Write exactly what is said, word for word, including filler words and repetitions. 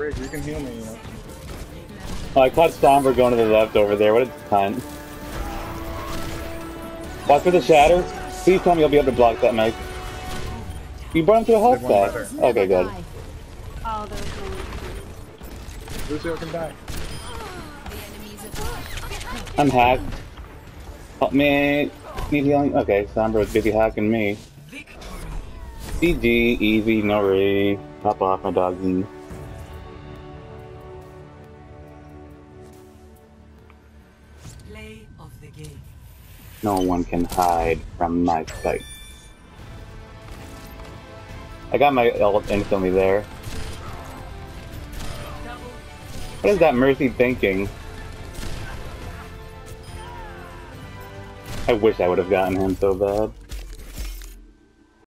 bridge. You can heal me, you know. Oh, I caught Somber going to the left over there. What a cunt. Watch for the shatter. Please tell me I'll be able to block that knife. You brought him to a health stack. Okay, good. Oh, there's no. Lucio can die. I'm hacked. Help me. Need healing. Okay, Somber was busy hacking me. G G, easy, no worry. Hop off, my doggy. Play of the game. No one can hide from my sight. I got my ult instantly there. What is that Mercy thinking? I wish I would have gotten him so bad.